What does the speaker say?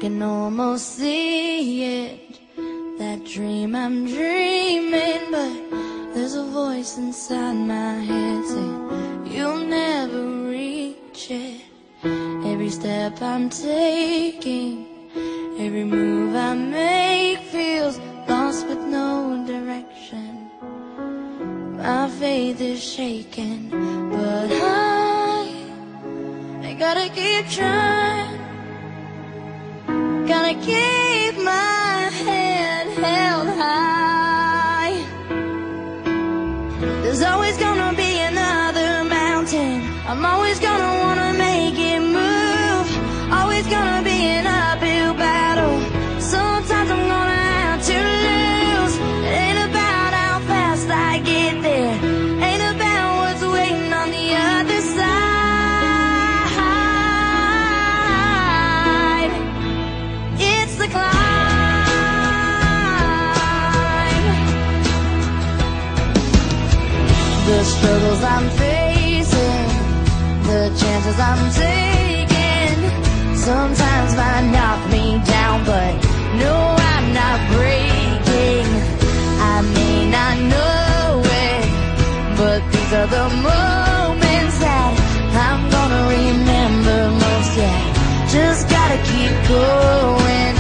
can almost see it, that dream I'm dreaming, but there's a voice inside my head saying you'll never reach it. Every step I'm taking, every move I make feels lost with no direction. My faith is shaking, but I gotta keep trying. Gotta keep my head held high. There's always gonna be another mountain. I'm always gonna wanna make it move. Always gonna be an uphill battle. Sometimes I'm gonna have to lose. It ain't about how fast I get there, ain't about what's waiting on the other side. It's the climb. The struggles I'm facing, the chances I'm taking, sometimes might knock me down, but no, I'm not breaking. I may not know it, but these are the moments that I'm gonna remember most. Yeah, just gotta keep going.